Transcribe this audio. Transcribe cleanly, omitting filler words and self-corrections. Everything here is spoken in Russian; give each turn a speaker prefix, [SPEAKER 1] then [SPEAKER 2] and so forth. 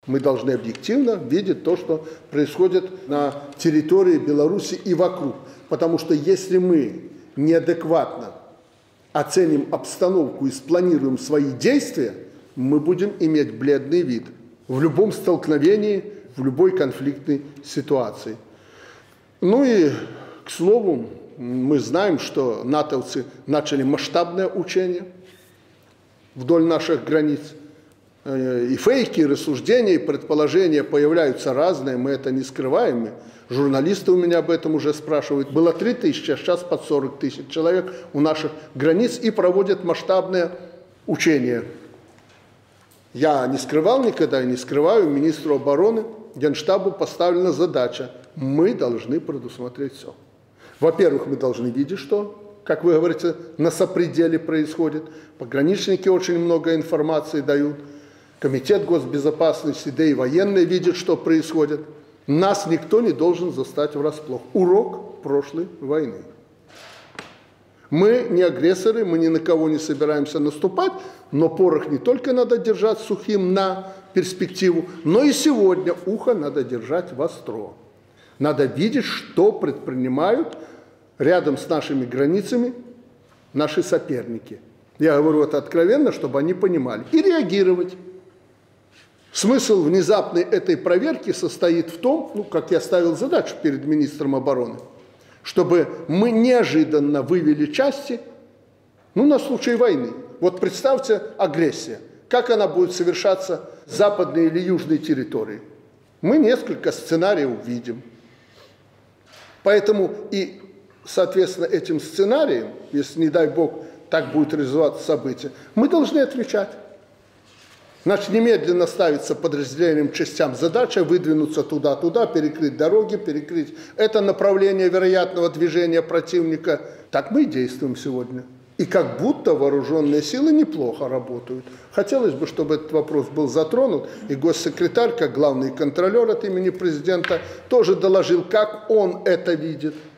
[SPEAKER 1] Мы должны объективно видеть то, что происходит на территории Беларуси и вокруг. Потому что если мы неадекватно оценим обстановку и спланируем свои действия, мы будем иметь бледный вид в любом столкновении, в любой конфликтной ситуации. Ну и, к слову, мы знаем, что натовцы начали масштабное учение вдоль наших границ. И фейки, и рассуждения, и предположения появляются разные, мы это не скрываем. Журналисты у меня об этом уже спрашивают. Было 3000, а сейчас под 40 000 человек у наших границ и проводят масштабное учение. Я не скрывал никогда и не скрываю, министру обороны, Генштабу поставлена задача. Мы должны предусмотреть все. Во-первых, мы должны видеть, что, как вы говорите, на сопределе происходит. Пограничники очень много информации дают. Комитет госбезопасности, да и военные видят, что происходит. Нас никто не должен застать врасплох. Урок прошлой войны. Мы не агрессоры, мы ни на кого не собираемся наступать, но порох не только надо держать сухим на перспективу, но и сегодня ухо надо держать востро. Надо видеть, что предпринимают рядом с нашими границами наши соперники. Я говорю это откровенно, чтобы они понимали. И реагировать. Смысл внезапной этой проверки состоит в том, как я ставил задачу перед министром обороны, чтобы мы неожиданно вывели части, на случай войны. Вот представьте агрессия. Как она будет совершаться с западной или южной территории? Мы несколько сценариев видим. Поэтому и, соответственно, этим сценарием, если, не дай бог, так будет развиваться событие, мы должны отвечать. Значит, немедленно ставится подразделениям, частям задача выдвинуться туда-туда, перекрыть дороги, перекрыть это направление вероятного движения противника. Так мы и действуем сегодня. И как будто вооруженные силы неплохо работают. Хотелось бы, чтобы этот вопрос был затронут, и госсекретарь, как главный контролер от имени президента, тоже доложил, как он это видит.